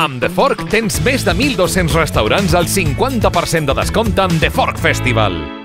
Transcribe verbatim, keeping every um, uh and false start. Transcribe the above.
Amb The Fork tens més de mil dos-cents restaurants al cinquanta per cent de descompte amb The Fork Festival.